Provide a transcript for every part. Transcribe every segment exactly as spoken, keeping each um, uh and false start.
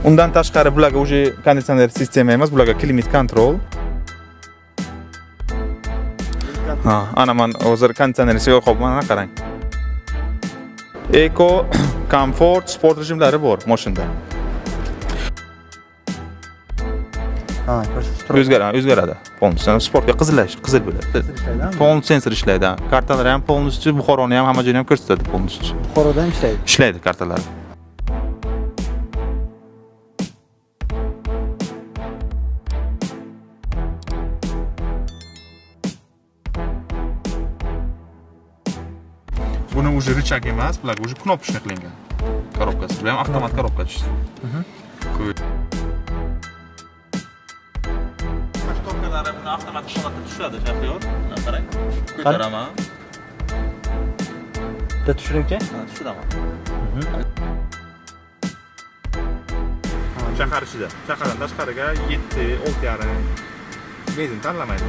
Undan tashqari bularga уже konditsioner sistema emas, bularga climate control. Ha, ana men hozir konditsionerni yo'qolib, mana qarang. Eco, comfort, sport rejimlari bor mashinada. Ha, o'zgaradi, o'zgaradi. Полностью sportga qizil qizil bo'ladi. Полностью sensor ishlaydi. Kartalar ham полностью, Buxoroni ham hamma joyni ham ko'rsatadi полностью. Buxoroda ham ishlaydi. Ishlaydi kartalar. Buni уже rычаг emas, bularga уже knopka qilingan. Korobkasi, bu ham avtomat korobka tushdi. Mhm. Shtorkalari buni avtomatik holatda tushadi, shofyor. Mana qarang. Ko'taraman. Da tushiringchi? Ha, tushiraman. Shahar ichida, shahardan tashqariga yetti, olti yarim benzin tanlamaydi.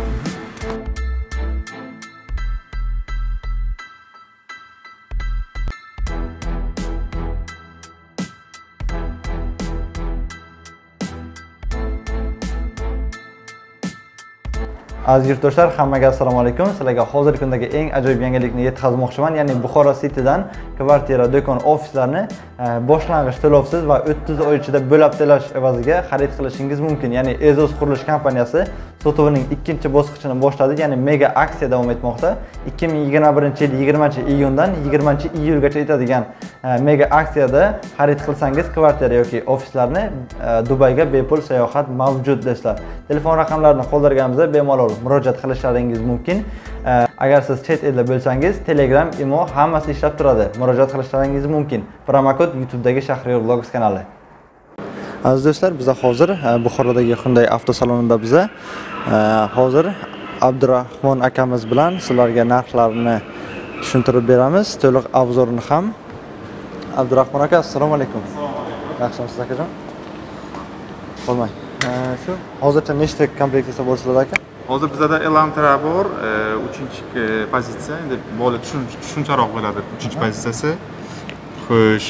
Aziz yurtdoshlar, hammaga assalomu alaykum. Sizlarga hozirgi kundagi eng ajoyib yangilikni yetkazmoqchiman. Ya'ni Buxoro City'dan kvartira, do'kon, ofislarni boshlang'ich to'lovsiz va o'ttiz oy ichida bo'lab to'lash evaziga xarid qilishingiz mumkin. Ya'ni Ezos qurilish kompaniyasi sotuvining ikkinchi bosqichini boshladi. Ya'ni mega aksiya davom etmoqda. ikki ming yigirma birinchi yil yigirmanchi iyundan yigirmanchi iyulgacha etadigan mega aksiyada xarid qilsangiz kvartira yoki ofislarni Dubayga bepul sayohat mavjud do'stlar. Telefon raqamlarini qoldirganimizda bemalol murojaat qilishlaringiz mumkin. Agar siz chet elda bo'lsangiz, Telegram, Imo hammasi ishlab turadi. Murojaat qilishlaringiz mumkin. Promokod YouTube'dagi Shahriyor Vlogs kanali. Aziz do'stlar, biz hozir Buxorodagi Hyundai avtosalonida biz hozir Abdurahmon akamiz bilan sizlarga narxlarini tushuntirib beramiz. To'liq obzorini ham. Abdurahmon aka, assalomu alaykum. Yaxshimisiz akajon? Bo'lmay. Shu hozircha nechta komplektatsiya bo'lsalar aka? Hozir bizda Elantra bor, uchinchi pozitsiya, endi bola tushuncharoq bo'ladi uchinchi pozitsiyasi. Xo'sh,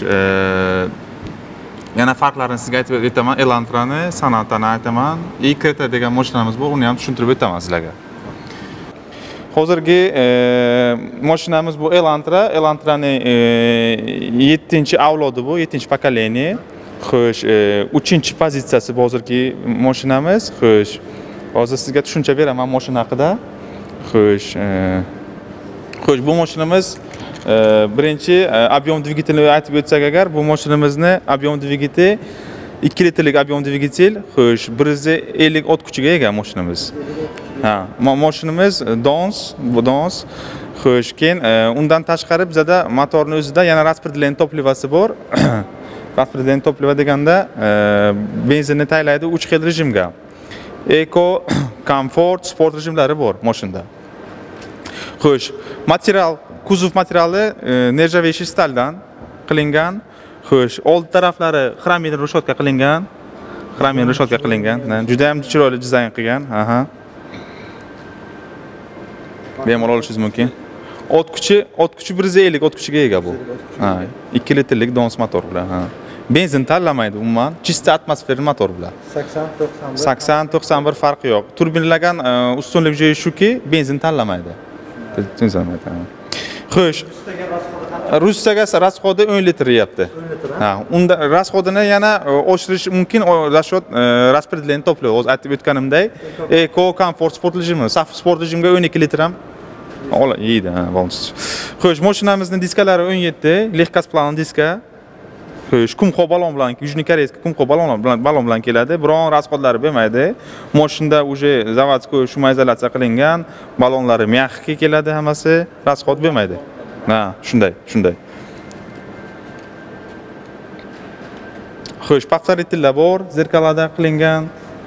yana farqlarini sizga aytib o'taman. Elantrani, Sonatani aytaman. E Creta degan mashinamiz bor, uni ham tushuntirib o'taman sizlarga. Hozirgi mashinamiz bu Elantra, Elantraning yettinchi avlodi bu, yettinchi pokoleniya. Xo'sh, uchinchi pozitsiyasi hozirgi mashinamiz. Xo'sh, hozir sizga tushuncha beraman mashina haqida. Xo'sh, xo'sh, bu mashinamiz birinchi объем dvigatelini aytib o'tsak agar, bu mashinamizni объем dvigatel ikki litrlik объем dvigatel, xo'sh, bir yuz ellik ot kuchiga ega mashinamiz. Ha, mashinamiz Dons, bu Dons. Xo'sh, keyin undan tashqari bizda motorning o'zida yana распределение toplivasi bor. Raspredelение topliva deganda benzinni taylaydi uch xil rejimga. Eco, comfort, sport rejimlari bor mashinada. Xo'sh, material, kuzov materiali nержавеющий staldan qilingan. Xo'sh, old taraflari xromin reshotka qilingan. Xromin reshotka qilingan. Juda ham chiroyli dizayn qilgan. Aha. Bemalol olishingiz mumkin. Ot kuchi, ot kuchi bir yuz ellik ot kuchiga ega bu. Ha, ikki litrlik Dons motor bilan. Ha. Benzin tanlamaydi umuman, чисто atmosfer motor bilan. sakson to'qson bir farqi yo'q. Turbinlagan ustunlik joyi shuki, benzin tanlamaydi. Tushunmayman. Xo'sh, Russiyaga rasxodi o'n litr deyapti. Ha, unda rasxodini yana oshirish mumkin, rasxod распределение toplov. O'z aytib o'tganimdek, Eco, Comfort, Sport rejimi, saf sport rejimga o'n ikki litr ham ola yeydi, ha, bo'lmasa. Xo'sh, mashinamizning diskalari o'n yetti, lehkasplan diska. Xo'sh, kumqo balon bilan, Yujniy Koreyskiy kumqo balon bilan balon bilan keladi. Biron rasxodlari bo'lmaydi. Mashinada уже zavodskoy shumaizolyatsiya qilingan, balonlari mягкий keladi hammasi, rasxod bo'lmaydi. Ha, shunday, shunday. Xo'sh, повторительlar bor, zerkalada qilingan.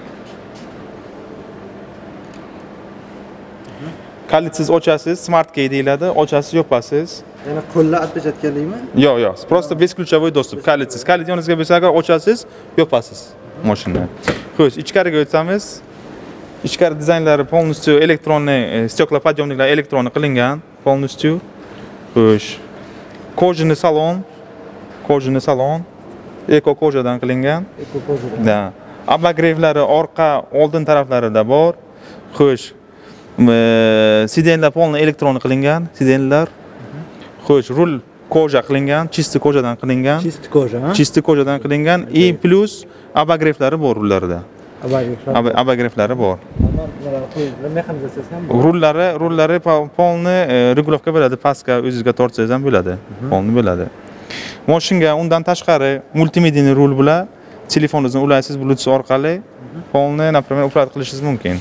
Kalitsiz ochasiz, smart key deyiladi, ochasiz, yopasiz. Yana qo'llar отпечаткаlikmi? Yo'q, yo'q. Просто бесключовой достуp. Kalitsiz. Kalit yoningizga bo'lsa agar ochasiz, yopasiz mashinani. Xo'sh, ichkariga o'tamiz. Ichkari dizaynlari полностью elektronli, steklopodъемniklar elektronli qilingan, полностью. Xo'sh. Kojini salon, kojini salon. Eko kojadan qilingan. Eko kojadan. Da. Abagrevlari orqa oldin taraflarida bor. Xo'sh. Sidenlar polni elektron qilingan, sidenlar. Xo'sh, rul koja qilingan, chisti kojadan qilingan. Chisti koja, ha? Chisti kojadan qilingan i plus abagrevlari bor rullarida. Abagrevlar. Abagrevlari bor. Mexanizatsiyasi ham bor. Rullari, rullari polni regulovka bo'ladi, pastga o'zingizga tortsangiz ham bo'ladi. Polni bo'ladi. Mashinaga undan tashqari multimediya rul bilan telefoningizni ulaysiz Bluetooth orqali polni, например, upravlat qilishingiz mumkin.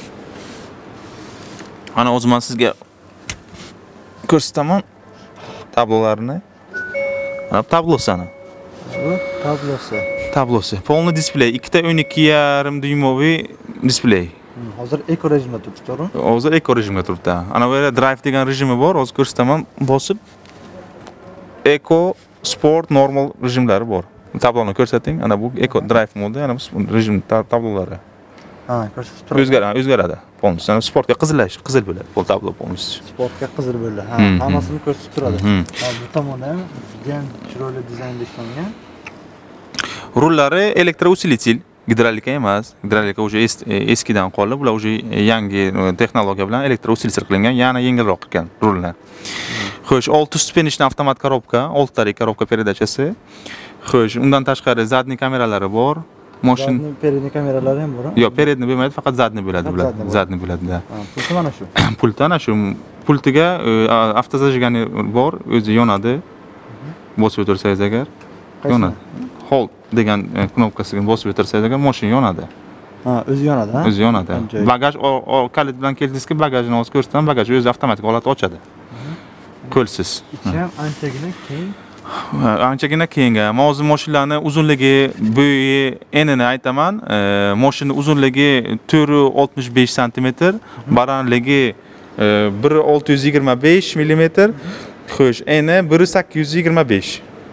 Ana o'zim sizga ko'rsataman tablolarni. Mana tablosi ana. Bu tablosi. Tablosi. Polni displey, ikkita o'n ikki yarim dyumoviy displey. Hozir eko rejimda turibdi, to'g'rimi? Hozir eko rejimda turibdi. Ana bu yerda drive degan rejimi bor, hozir ko'rsataman, bosib. Eko, sport, normal rejimlari bor. Tabloni ko'rsating. Ana bu eko drive modi, ana bu rejim tablolari. Ha, ko'rsatib turadi. O'zgaradi, o'zgaradi. Polnis. Ana sportga qizil, qizil bo'ladi, pol tablo polnis. Sportga qizil bo'ladi. Ha, hammasini ko'rsatib turadi. Ha, bu tomonda ham judayam chiroyli dizaynda ishlangan. Rullari elektrousilitel, gidrolika emas. Gidrolika уже eskidan qoldi. Bular уже yangi texnologiya bilan elektrousilitel qilingan, yana yengilroq ekan rullar. Xo'sh, olti stupenishli avtomat korobka, oltitalik korobka peredachasi. Xo'sh, undan tashqari zadniy kameralari bor. Mashina peredniy kameralari ham bor. Yo'q, peredniy bo'lmaydi, faqat zadniy bo'ladi bular. Zadniy bo'ladi-da. Pulti mana shu. Pulti ana shu. Pultiga avtozajigani bor, o'zi yonadi. Bosib o'tirsangiz agar yonadi. Hold degan knopkasiga bosib o'tirsangiz agar mashina yonadi. Ha, o'zi yonadi, ha? O'zi yonadi. Bagaj kalit bilan keldingizki, bagajni hozir ko'rsataman, bagaj o'zi avtomatik holatda ochadi. Qo'lsiz. Ichi ham anchagina keng. Anchagina keng. Men hozir mashinalarni uzunligi, bo'yi, enini aytaman. Mashina uzunligi to'rt yuz oltmish besh santimetr, balandligi bir ming olti yuz yigirma besh millimetr. Xo'sh, eni bir ming sakkiz yuz yigirma besh.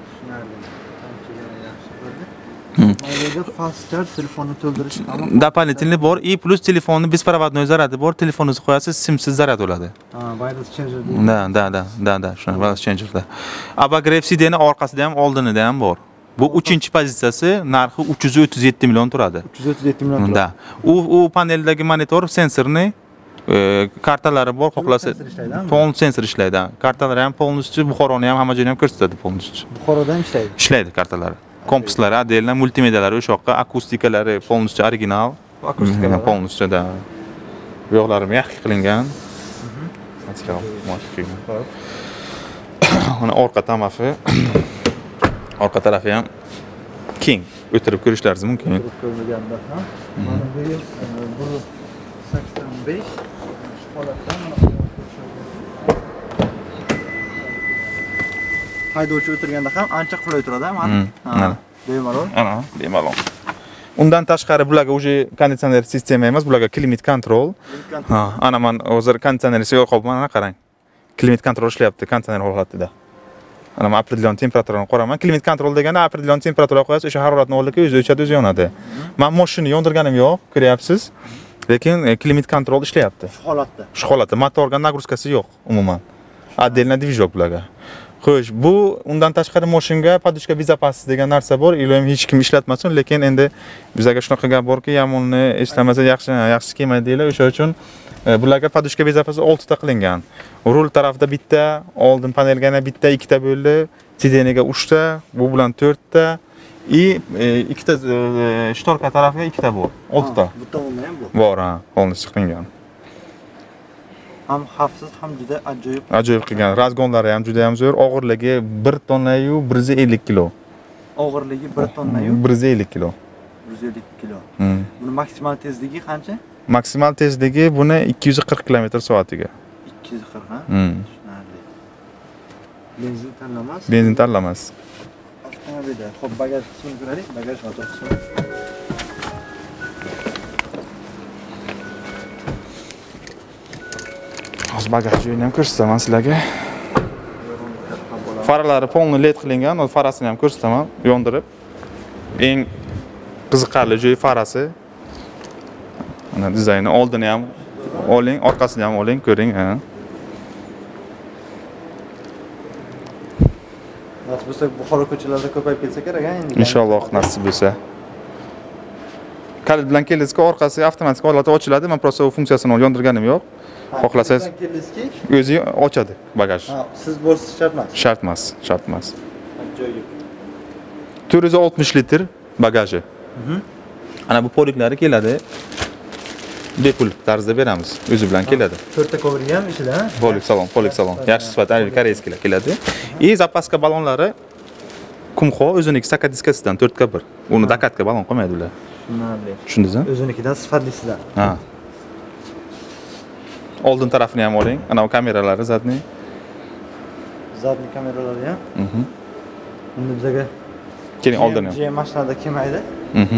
Fast charge telefonni to'ldirish дополнительный bor, i plus telefonni беспроводной zaryadi bor, telefoningizni qo'yasiz, simsiz zaryad bo'ladi. Ha, wireless changer. Da, da, da, da, da, shuna wireless changerda. Abagrev sideni orqasida ham, oldinida ham bor. Bu uchinchi pozitsiyasi, narxi uch yuz o'ttiz yetti million turadi. uch yuz o'ttiz yetti million turadi. Da. U u paneldagi monitor sensorni kartalari bor, xohlasa polni sensor ishlaydi. Kartalari ham polnischi, Buxoroni ham hamma joyni ham ko'rsatadi polnischi. Buxorodan ishlaydi. Ishlaydi kartalari. Kompuslari, отдельно, multimediyalari o'sha yoqqa, akustikalari polnischi original. Akustika polnischi da. Bu yoqlari yaxshi qilingan. Atikal, moshki. Mana orqa tamafi. Orqa tarafi ham keng. O'tirib ko'rishlaringiz mumkin. O'tirib ko'rmaganda ham. Mana bu yil bir sakson besh holatdan haydovchi o'tirganda ham ancha qulay turadi, mana. Bemalol. Ana, bemalol. Undan tashqari bularga уже konditsioner sistema emas, bularga klimat kontrol. Ha, ana men hozir konditsionerni yo'qolman, ana qarang. Klimat kontrol ishlayapti konditsioner holatida. Ana men определённый temperaturini qo'raman. Klimat kontrol degani определённый temperaturaga qo'yasiz, o'sha haroratni o'rniga o'zi o'chadi, o'zi yonadi. Men mashinani yondirganim yo'q, ko'ryapsiz. Lekin klimat kontrol ishlayapti. Shu holatda. Shu holatda motorga nagruzkasi yo'q umuman. Отдельно движок bularga. Xo'sh, bu undan tashqari mashinaga podushka безопасности degan narsa bor. Iloyim hech kim ishlatmasin, lekin endi bizga shunaqa gap borki, yamonni ishlamasa yaxshi, yaxshi kelmaydi deylar. O'sha uchun bularga podushka bezapasi olti ta qilingan. Rul tarafida bitta, oldin panelga yana bitta, ikkita bo'ldi, sideniga uch ta, bu bilan to'rt ta, i ikkita shtorka tarafiga ikkita bor, olti ta. Bu tomonda ham bor. Bor, ha, polnis qilingan. Ham xavfsiz, ham juda ajoyib. Ajoyib qilgan. Razgonlari ham juda ham zo'r. Og'irligi bir tonna yu bir yuz ellik kilo. Og'irligi bir tonna yu bir yuz ellik kilo. bir yuz ellik kilo. Buni maksimal tezligi qancha? Maksimal tezligi buni ikki yuz qirq kilometr soatiga. ikki yuz qirq, ha? Tushunarli. Benzin tanlamas. Benzin tanlamas. Avtomobilda. Xo'p, bagaj qismini ko'raylik. Bagaj motor qismi. Hozir bagaj joyini ham ko'rsataman sizlarga. Faralari polni led qilingan, o farasini ham ko'rsataman, yondirib. Eng qiziqarli joyi farasi. Mana dizayni oldini ham oling, orqasini ham oling, ko'ring, ha. nasib bo'lsa Buxoro ko'chalarida ko'payib ketsa kerak endi. Inshaalloh nasib bo'lsa. Kalit bilan keldingizki, orqasi avtomatik holatda ochiladi. Men prosta u funksiyasini yondirganim yo'q. Xohlasangiz keldingizki, o'zi ochadi bagaj. ha, siz bo'lsiz shart emas. Shart emas, shart emas. Joyib. to'rt yuz oltmish litr bagaji. Ana bu poliklari keladi. Bepul tarzda beramiz. O'zi bilan keladi. to'rtta kovrig ham ichida, ha? Polik salon, polik salon. Yaxshi sifatli koreyskilar keladi. И zapaska ballonlari Kumxo o'ziniki saka diskasidan to'rt ga bir. Uni dakatga ballon qo'ymaydi ular. Tushunarli. Tushundingizmi? O'zinikidan sifatlisidan. Ha. Oldin tarafini ham oling. Ana bu kameralari zadni. Zadni kameralari ham. Mhm. Endi bizga Keling oldin ham. G M mashinada kelmaydi. Mhm.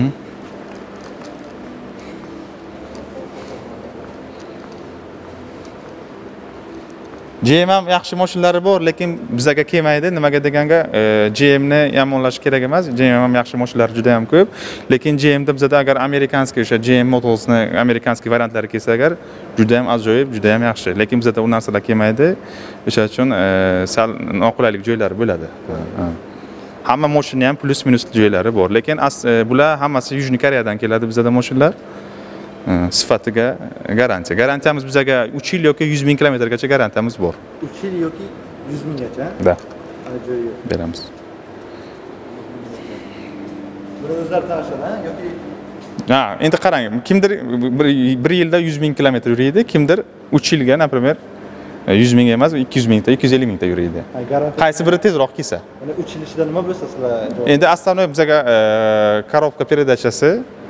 G M ham yaxshi mashinalari bor, lekin bizga kelmaydi. Nimaga deganga, G M ni yomonlash kerak emas. G M ham yaxshi mashinalari juda ham ko'p, lekin G M da bizda agar amerikanskiy o'sha G M Motors'ni amerikanskiy variantlari kelsa agar juda ham ajoyib, juda ham yaxshi. Lekin bizda u narsalar kelmaydi. O'sha uchun sal noqulaylik joylari bo'ladi. Hamma mashina ham plus minus joylari bor, lekin bular hammasi Yujniy Koreyadan keladi bizda mashinalar. Sifatiga garantiya. Garantiyamiz bizga uch yil yoki yuz ming kilometrgacha garantiyamiz bor. uch yil yoki yuz minggacha? Da. Ajoyib. Beramiz. Buni o'zlari tanishadi, ha? Yoki Ha, endi qarang, kimdir bir yilda yuz ming kilometr yuriydi, kimdir uch yilga, например, yuz ming emas, ikki yuz mingta, ikki yuz ellik mingta yuriydi. Qaysi biri tezroq kelsa? Mana uch yil ichida nima bo'lsa sizlar? Endi основной bizga korobka передачасы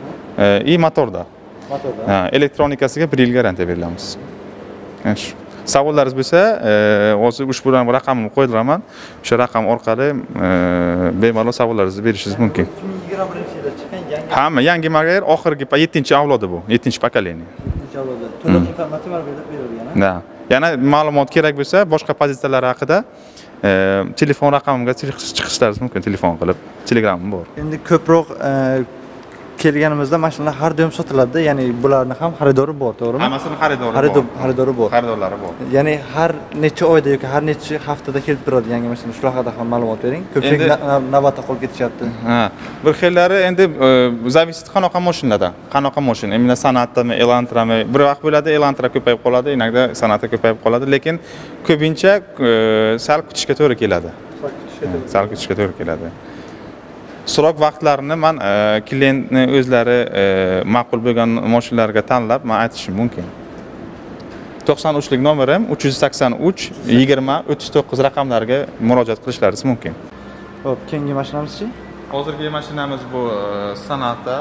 и motorda. Motorda. Ha, elektronikasiga bir yil garantiya beramiz. Shu. Savollaringiz bo'lsa, hozir ushbu raqamni qo'ydiraman. O'sha raqam orqali bemalol savollaringizni berishingiz mumkin. ikki ming yigirma birinchi yilda chiqqan yangi Hamma yangi model, oxirgi yettinchi avlodi bu, yettinchi pokoleniya. yettinchi avlodda. To'liq informatsiya berib berilgan. Da. Yana ma'lumot kerak bo'lsa, boshqa pozitsiyalar haqida telefon raqamimga chiqishlaringiz mumkin, telefon qilib. Telegramim bor. Endi ko'proq kelganimizda mashinalar har doim sotiladi, ya'ni bularni ham xaridori bor, to'g'rimi? Hammasini xaridori bor. Xaridor xaridori bor. Xaridorlari bor. Ya'ni har necha oyda yoki har necha haftada kelib turadi yangi mashina. Shular haqida ham ma'lumot bering. Ko'pchilik navbatda qolib ketishyapti. Ha, bir xillari endi zavisit qanaqa mashinadan, qanaqa mashina, imina san'atdami, Elantrami, bir vaqt bo'ladi, Elantra ko'payib qoladi, inaqda san'atda ko'payib qoladi, lekin ko'pincha sal kutishga to'g'ri keladi. Sal kutishga to'g'ri keladi. Srok vaqtlarini men klientni o'zlari ma'qul bo'lgan mashinalarga tanlab men aytishim mumkin. to'qson uchlik nomerim uch yuz sakson uch yigirma o'ttiz to'qqiz raqamlariga murojaat qilishlaringiz mumkin. Xo'p, keyingi mashinamizchi? Hozirgi mashinamiz bu Sonata.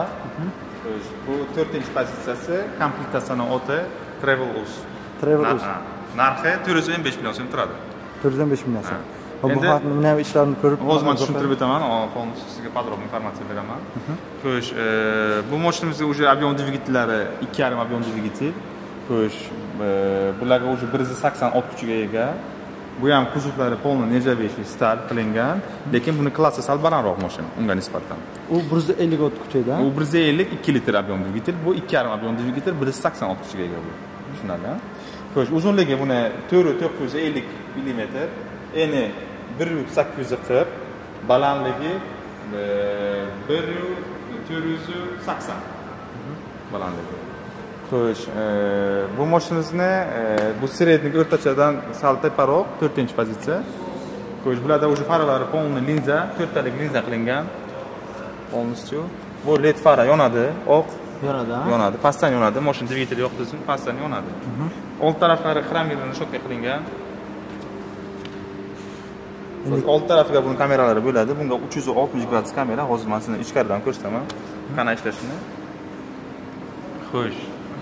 Bu to'rtinchi pozitsiyasi, komplektatsiyani oti Travelus. Travelus. Narxi to'rt yuz o'n besh million so'm turadi. to'rt yuz o'n besh million so'm. Bu xatni ham ishlarini ko'rib, hozir men tushuntirib o'taman, полностью sizga podrobniy informatsiya beraman. Xo'sh, bu mashinamizda уже объем dvigatellari ikki yarim объем dvigatel. Xo'sh, bularga уже bir yuz sakson ot kuchiga ega. Bu ham kuzovlari полный нержавеющий stal qilingan, lekin buni klassi sal balandroq mashina unga nisbatan. U bir yuz ellik ot kuchida. U bir yuz ellik ikki litr объем dvigatel, bu ikki yarim объем dvigatel bir yuz sakson ot kuchiga ega bu. Tushunarlimi? Xo'sh, uzunligi buni to'rt yuz to'qqiz yuz ellik millimetr, eni bir yuz sakkiz yuz qirq, balandligi bir yuz to'rt yuz sakson balandligi. Xo'sh, bu mashinamizni bu srednik o'rtachadan sal teparoq, to'rtinchi pozitsiya. Xo'sh, bularda уже faralari полный linza, to'rttalik linza qilingan. Полностью. Bu led fara yonadi, oq yonadi. Yonadi, pastdan yonadi, mashina dvigateli yo'q desin, pastdan yonadi. Old taraflari xromdan shokka qilingan. Old tarafiga buni kameralari bo'ladi. Bunga uch yuz oltmish gradus kamera. Hozir men sizga ichkaridan ko'rsataman qanday ishlashini. Xo'sh.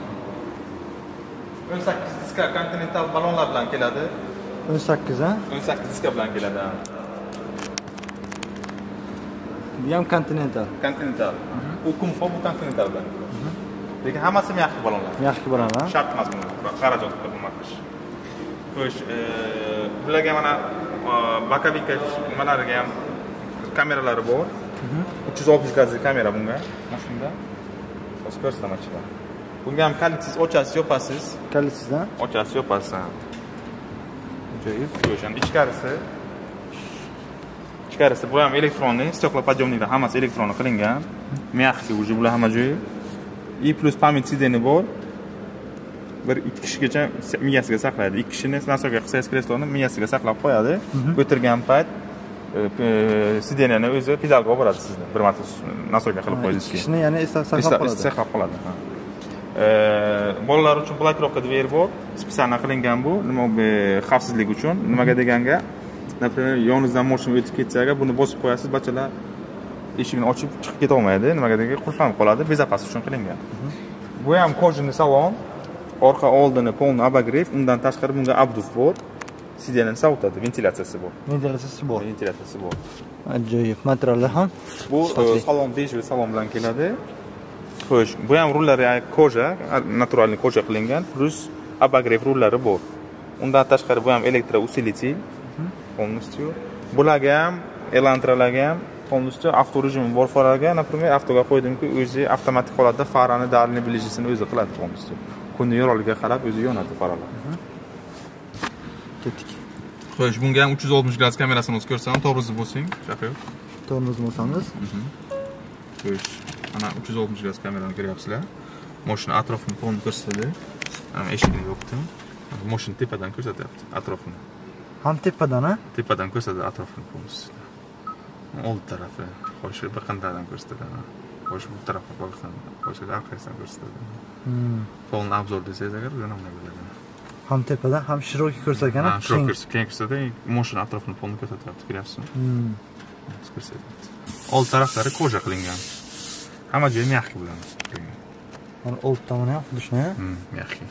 o'n sakkiz diska Continental ballonlar bilan keladi. o'n sakkiz ha? o'n sakkiz diska bilan keladi. Bu ham Continental. Continental. U Kumxo bu Continental bilan. Lekin hammasi yaxshi ballonlar. Yaxshi ballonlar. Shart emas buni. Xarajat qilib qilish. Xo'sh, bularga mana bokovika nimalariga ham kameralari bor. uch yuz oltmish gradus kamera bunga mashinada. Hozir ko'rsataman ichidan. Bunga ham kalitsiz ochasiz, yopasiz. Kalitsizda? Ochasiz, yopasiz. Ajoyib. Xo'sh, endi ichkarisi. ichkarisi bu ham elektronli, steklopodъемniklar hammasi elektronli qilingan. Mягкий уже bular hamma joyi. И plus pamять sideni bor. Bir ikki kishigacha miyasiga saqlaydi. Ikki kishini nasoga qilsangiz kresloni miyasiga saqlab qo'yadi. O'tirgan payt sideniyani o'zi pedalga olib boradi sizni. Bir marta nasoga qilib qo'yasiz keyin. Kishini ya'ni saqlab qoladi. Saqlab qoladi. Bolalar uchun blokirovka dver bor. Spesialni qilingan bu. Nima bu xavfsizlik uchun. Nimaga deganga, например, yoningizdan mashina o'tib ketsa, buni bosib qo'yasiz, bachalar eshigini ochib chiqib keta olmaydi. Nimaga deganga qulflanib qoladi, bezopaslik uchun qilingan. Bu ham kojani salon. Orqa oldini полный обогрев, undan tashqari bunga abduf bor. Sidenini sovutadi, ventilyatsiyasi bor. Ventilyatsiyasi bor. Ventilyatsiyasi bor. Ajoyib, materiallar ham. Bu salon bejiy salon bilan keladi. Xo'sh, bu ham rullari koja, naturalniy koja qilingan, plus обогрев rullari bor. Undan tashqari bu ham elektrousilitel. Полностью. Bularga ham, elantralarga ham полностью avto rejim bor farga, например, avtoga qo'ydimki, o'zi avtomatik holatda farani dальний ближисini o'zi qiladi полностью. Kunni yorug'ligiga qarab o'zi yonadi faralar. Ketdik. Xo'sh, bunga ham uch yuz oltmish gradus kamerasini o'zi ko'rsam, to'g'risi bo'lsing, shaqir. To'g'risi bo'lsangiz. Xo'sh, ana uch yuz oltmish gradus kamerani ko'ryapsizlar. Mashina atrofini to'g'ri ko'rsatadi. Mana eshikni yopdim. Mashina tepadan ko'rsatyapti atrofini. Ham tepadan, ha? Tepadan ko'rsatadi atrofini полностью. Old tarafi, xo'sh, bir qandaydan ko'rsatadi. Xo'sh, bu tarafga qo'ygan, xo'sh, orqasidan ko'rsatadi. Полный обзор desangiz agar, yana nima bo'ladi? Ham tepadan, ham shiroki ko'rsatgan, ha? Shiroki keng ko'rsatadi, mashina atrofini полный ko'rsatyapti, ko'ryapsizmi? Hmm. Ko'rsatyapti. Old taraflari koja qilingan. Hamma joyi mягкий bilan qilingan. Mana old tomoni ham xuddi shunday, Hmm, mягкий.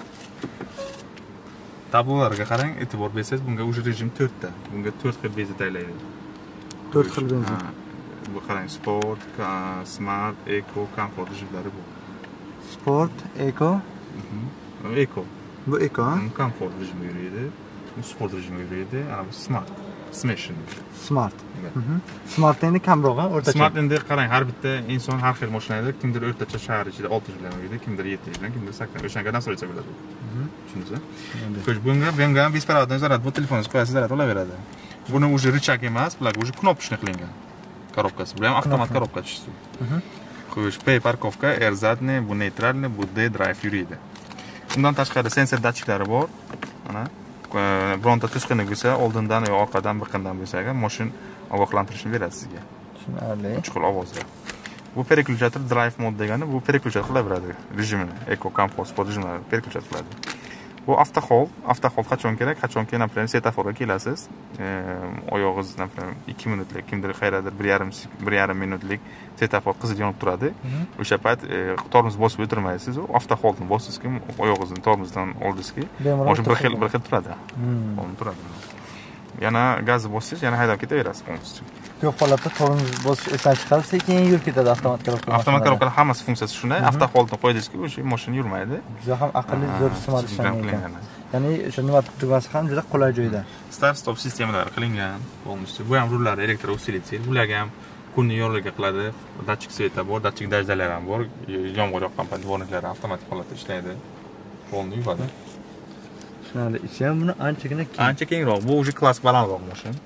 Tablolarga qarang, e'tibor bersangiz, bunga уже rejim to'rt ta. Bunga to'rt xil bezi tayyorlaydi. to'rt xil benzin. Bu qarang, sport, smart, eco, comfort rejimlari bor. Sport, eco. Eco. Bu eco, ha? Comfort rejimda yuradi. Bu sport rejimda yuradi. Ana bu smart. Smashing. Smart. Smart endi kamroq, ha, o'rtacha. Smart endi qarang, har bitta inson har xil mashinada, kimdir o'rtacha shahar ichida olti yuz bilan yuradi, kimdir yetti yuz bilan, kimdir sakson. O'shanga nasolicha bo'ladi. Tushundingizmi? Xo'sh, bunga bunga ham besparavodniy zaryad, bu telefoningiz qo'yasiz, zaryad olaveradi. Buni уже rычаг emas, bularga уже knopочный qilingan. Korobkasi. Bu ham avtomat korobka tushdi. Xo'sh, P parkovka, R задний, bu neytralniy, bu D drive yuradi. Undan tashqari sensor datchiklari bor. Mana bironta to'sqinlik bo'lsa, oldindan yoki orqadan bir qanday bo'lsa, mashina ogohlantirishni beradi sizga. Tushunarli. Uch xil ovozda. Bu переключатель drive mode degani, bu переключать qilaveradi rejimini, eco, comfort, sport rejimini переключать qiladi. Bu avtohol, avtohol qachon kerak? Qachonki, например, svetoforga kelasiz, oyog'ingiz, например, ikki minutlik, kimdir qayerdadir bir yarim bir yarim minutlik svetofor qizil yonib turadi. O'sha payt tormoz bosib o'tirmaysiz, avtoholni bosizki, oyog'ingizni tormozdan oldingizki, mashina bir xil bir xil turadi. O'nib turadi. Yana gazni bossiz, yana haydab ketaverasiz полностью. Ko'p holatda tormoz bosish esdan chiqadi, sekin yurib ketadi avtomat korobka. Avtomat korobkalar hammasi funksiyasi shunday. Avtoholni qo'ydingizki, o'sha mashina yurmaydi. Juda ham aqlli, zo'r smart ishlangan. Ya'ni o'sha nima tugmasi ham juda qulay joyda. Start stop sistemalari qilingan, полностью. Bu ham rullari elektrousilitel. Bularga ham kunni yorug'ligiga qiladi. Datchik sveta bor, datchik dajdalar ham bor. Yomg'ir yoqqan payt dvorniklari avtomatik holatda ishlaydi. Polni yuvadi. Shunday ichi ham buni anchagina keng. Ancha kengroq. Bu уже klass balandroq mashina.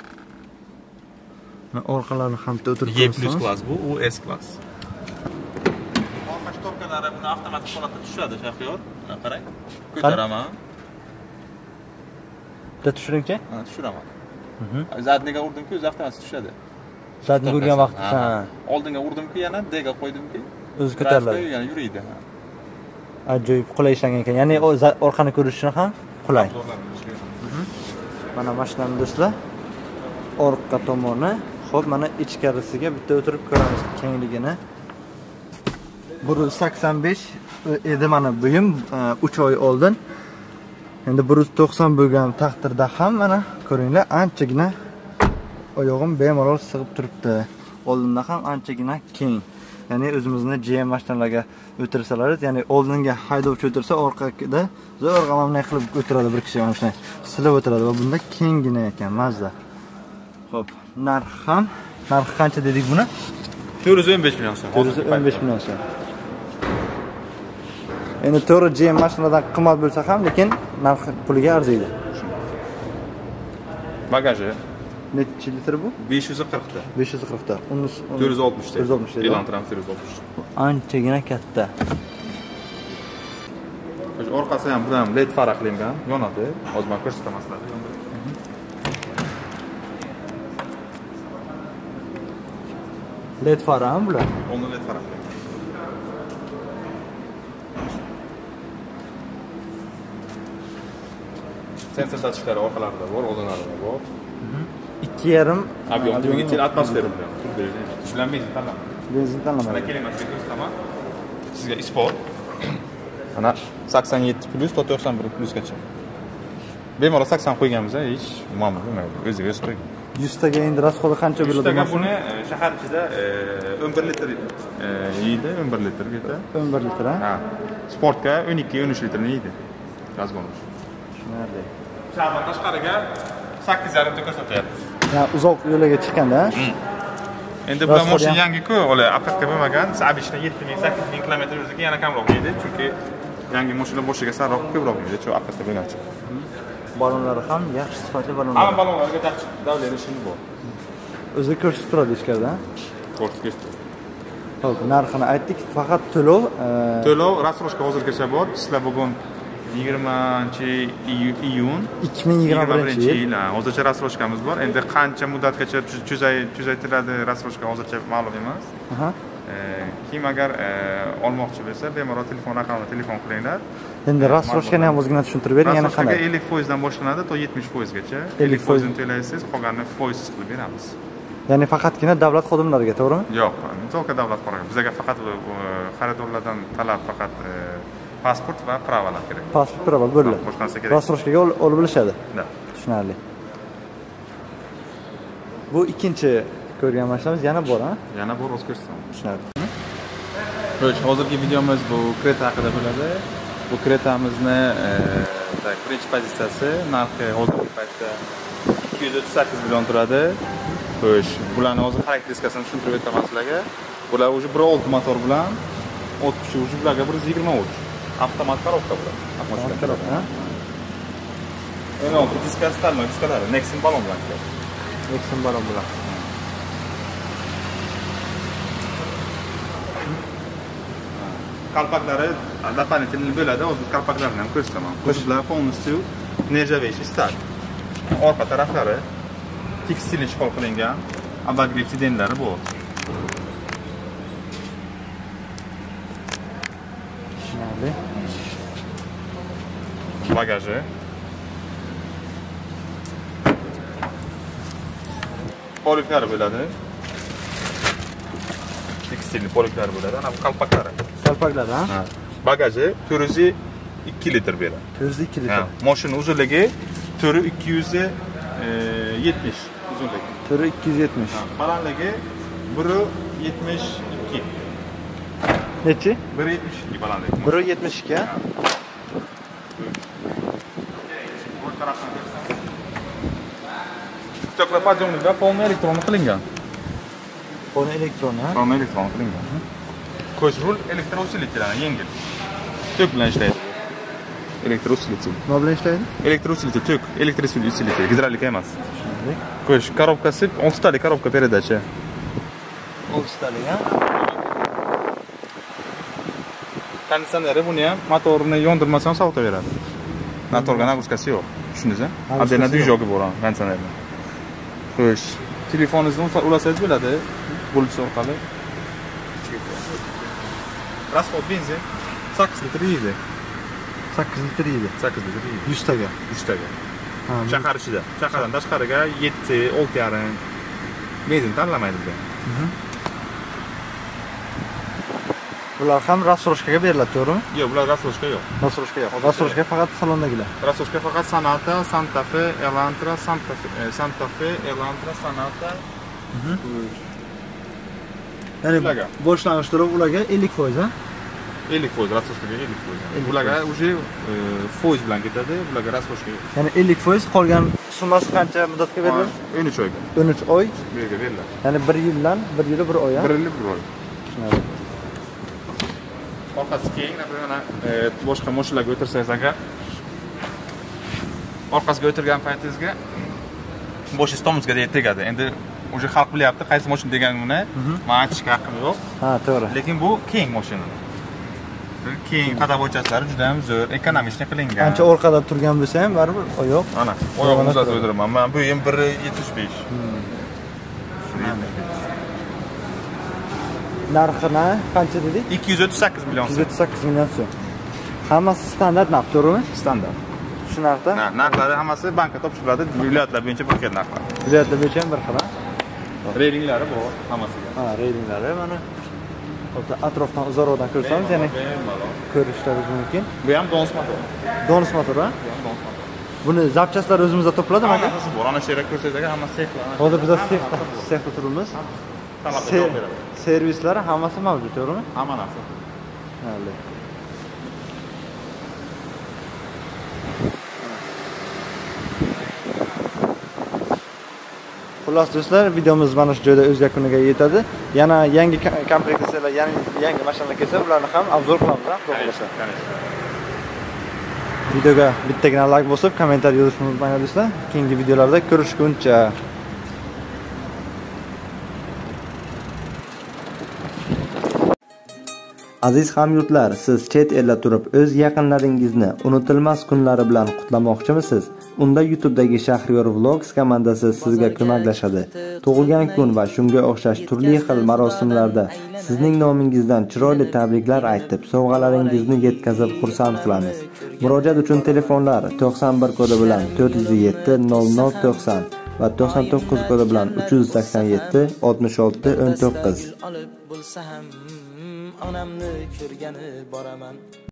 Mana orqalarini ham o'tirib E plus klass bu, u S klass. Orqa shtorkalari buni avtomatik holatda tushadi, Shahriyor. Qarang. Ko'taraman. Bitta tushiringchi? Ha, tushiraman. Zadniga urdimki, o'zi avtomatik tushadi. Zadniga urgan vaqtda, ha. Oldinga urdimki, yana D ga qo'ydimki, o'zi ko'tariladi. Yana yuriydi. Ajoyib qulay ishlangan ekan. Ya'ni orqani ko'rishni ham qulay. Mana mashinani do'stlar. Orqa tomoni. Xo'p, mana ichkarisiga bitta o'tirib ko'ramiz kengligini. bir yuz sakson besh edi mana buyum uch oy oldin. Endi bir yuz to'qson bo'lgan taqdirda ham mana ko'ringlar, anchagina oyog'im bemalol sig'ib turibdi. Oldinda ham anchagina keng. Ya'ni o'zimizni G M mashinalarga o'tirsalaringiz, ya'ni oldinga haydovchi o'tirsa, orqada zo'r g'amamnay qilib o'tiradi bir kishi mana shunday silib o'tiradi va bunda kenggina ekan, mazza. Xo'p, narx ham, narxi qancha dedik buni? to'rt yuz o'n besh million so'm. to'rt yuz o'n besh million so'm. Endi to'g'ri G M mashinadan qimmat bo'lsa ham, lekin narxi puliga arziydi. Bagaji. Necha litr bu? besh yuz qirq ta. besh yuz qirq ta. Uni to'rt yuz oltmish ta. to'rt yuz oltmish ta. Elantrani to'rt yuz oltmish. Anchagina katta. Orqasi ham bilan led farqlangan, yonadi. Hozir men ko'rsataman sizlarga. Led fari ham bular. Uni led farqlangan. Sensor datchiklar orqalarida bor, oldinlarida bor. ikki yarim ob'em dvigatel atmosfera bilan. Bilan benzin tanlama. Benzin tanlama. Mana keling, men sizga ko'rsataman. Sizga ispot. Mana sakson yetti plus to'qson bir plusgacha. Bemalol sakson qo'yganmiz, hech muammo bo'lmaydi. O'ziga o'zi qo'ygan. yuz taga endi rasxodi qancha bo'ladi? yuz taga buni shahar ichida o'n bir litr yeydi, o'n bir litrgacha. o'n bir litr, ha? Ha. Sportga o'n ikki o'n uch litrni yeydi. Gaz bo'lish. Tushunarli. Shahardan tashqariga sakkiz yarim ta ko'rsatyapti. Ya uzoq yo'lga chiqqanda, endi bular mashina yangi-ku, ular apparatga bo'lmagan, obishna yetti ming sakkiz ming kilometr yursa yana kamroq yeydi, chunki yangi mashina boshiga saroq ko'proq yeydi, shu apparatga bo'lgancha. Balonlari ham yaxshi sifatli balonlar. Hamma balonlarga davlat ishini bor. O'zi ko'rsatib turadi ichkarida. Ko'rsatib. Xo'p, narxini aytdik, faqat to'lov, to'lov rasroshka hozirgacha bor. Sizlar bugun yigirmanchi iyun ikki ming yigirma birinchi yil. Hozircha rasroshkamiz bor. Endi qancha muddatgacha tuzaytiradi rasroshka hozircha ma'lum emas. Aha. Kim agar olmoqchi bo'lsa, bemalol telefon raqamini telefon qilinglar. Endi rasroshkani ham o'zingizga tushuntirib bering, yana qanday? ellik foiz dan boshlanadi, to yetmish foiz gacha. ellik foiz ni to'laysiz, qolganini foizsiz qilib beramiz. Ya'ni faqatgina davlat xodimlariga, to'g'rimi? Yo'q, to'liq davlat xodimlariga. Bizga faqat xaridorlardan talab faqat pasport va pravalar kerak. Pasport, prava bo'ldi. Boshqa narsa kerak. Rasroshkaga olib bilishadi. Da. Tushunarli. Bu ikkinchi ko'rgan mashinamiz yana bor, ha? Yana bor, o'z ko'rsataman. Tushunarli. Xo'sh, hozirgi videomiz bu Creta haqida bo'ladi. Bu Cretamizni birinchi pozitsiyasi narxi hozirgi paytda ikki yuz o'ttiz sakkiz million turadi. Xo'sh, bularning hozir xarakteristikasini tushuntirib o'taman sizlarga. Bular уже bir olti motor bilan o't kuchi уже bularga bir yuz yigirma uch. Avtomat korobka bular. Avtomat korobka, ha? o'n olti diskasi tanlov diskalari, Nexon balon bilan keladi. Nexon balon bilan. Kalpaklari дополнительно bo'ladi, hozir kalpaklarini ham ko'rsataman. Qo'shimlar полностью nержавейший сталь. Orqa taraflari tekstil ishg'ol qilingan, обогрев sidenlari bor. Tushunarli. Bagaji. Poliklari bo'ladi. Tekstil poliklari bo'ladi, ana bu kalpaklari. Kalpaklar, ha? Ha. Bagaji to'rt yuz ikki litr beradi. to'rt yuz ikki litr. Ha, mashina uzunligi to'rt ming ikki yuz yetmish uzunligi. to'rt ming ikki yuz yetmish. Balandligi bir ming yetmish ikki. Nechi? bir ming yetmish ikki balandligi. bir ming yetmish ikki, ha? Cho'qlar podjomniga полный elektron qilingan. Polni elektron, ha? Polный elektron qilingan. Ko'ch rul elektrousilitel, yengil. Tok bilan ishlaydi. Elektrousilitel. Nima bilan ishlaydi? Elektrousilitel, tok, elektrousilitel, gidravlika emas. Ko'ch korobkasi olti talik korobka передаcha. olti talik, ha? Konditsioneri buni ham motorni yondirmasdan sovutaveradi. Motorga nagruzkasi yo'q. Tushundingizmi? Отдельно движоgi bor konditsionerning. Xo'sh, telefoningizni ulasangiz bo'ladi. Bluetooth orqali. Расход benzin sakkiz litr yeydi. sakkiz litr yeydi. sakkiz litr yeydi. yuz taga. yuz taga. Ha, Shahar ichida. Shahardan tashqariga yetti, olti yarim benzin tanlamaydi bizda. Bular ham rasroshkaga beriladi, to'g'rimi? Yo'q, bular rasroshka yo'q. Rasroshka yo'q. Rasroshka faqat salondagilar. Rasroshka faqat Sonata, Santa Fe, Elantra, Santa Fe, Santa Fe, Elantra, Sonata. Ya'ni boshlang'ich to'lov ularga ellik foiz, ha? ellik foiz, rasroshkaga ellik foiz. Bularga уже foiz bilan ketadi, bularga rasroshka yo'q. Ya'ni ellik foiz, qolgan summasi qancha muddatga beriladi? o'n uch oyga. o'n uch oy. Bu yerga beriladi. Ya'ni bir yildan bir yil bir oy, ha? bir yil bir oy. Tushunarli. Orqasi keng, mana boshqa mashinalarga o'tirsangiz agar orqasiga o'tirgan paytingizga bosh istomizga tegadi. Endi o'sha xalq bilyapti, qaysi mashina deganimni men aytishga haqqim yo'q. Ha, to'g'ri. Lekin bu keng mashina. Keng qadavochasi juda ham zo'r, ekonomik qilingan. Ancha orqada turgan bo'lsa ham baribir oyoq. Mana, oyog'ini uzatib o'tiraman. Men bu ham bir yetmish besh. Narxini qancha dedik? ikki yuz o'ttiz sakkiz million. ikki yuz o'ttiz sakkiz million so'm. Hammasi standart narx, to'g'rimi? Standart. Shu narxda? Ha, narxlari hammasi bankka topshiriladi, viloyatlar bo'yicha bir xil narxlar. Viloyatlar bo'yicha ham bir xil. Reytinglari bor hammasiga. Ha, reytinglari mana. Hozir atrofdan uzoqroqdan ko'rsamiz, ya'ni ko'rishlaringiz mumkin. Bu ham Dons motor. Dons motor, ha? Buni zapchastlar o'zimizda to'pladimi aka? Hammasi bor. Ana shu yerga ko'rsangiz, hammasi sexlar. Hozir bizda sexda, sexda turibmiz. Servislari hammasi mavjud, to'g'rimi? Hamma narsa. Hali. Xullas do'stlar, videomiz mana shu joyda o'z yakuniga yetadi. Yana yangi komplektatsiyalar, yangi yangi mashinalar kelsa, ularni ham obzor qilamiz, xudo xolasa. Videoga bittagina like bosib, kommentariy yozishni unutmanglar do'stlar. Keyingi videolarda ko'rishguncha. Aziz hamyurtlar, siz chet elda turib o'z yaqinlaringizni unutilmas kunlari bilan qutlamoqchimisiz? Unda YouTube'dagi Shahriyor Vlogs komandasi sizga ko'maklashadi. Tug'ilgan kun va shunga o'xshash turli xil marosimlarda sizning nomingizdan chiroyli tabriklar aytib, sovg'alaringizni yetkazib xursand qilamiz. Murojaat uchun telefonlar to'qson bir kodi bilan to'rt yuz yetti nol nol to'qson va to'qson to'qqiz kodi bilan uch yuz sakson yetti oltmish olti o'n to'qqiz. onamni ko'rgani boraman.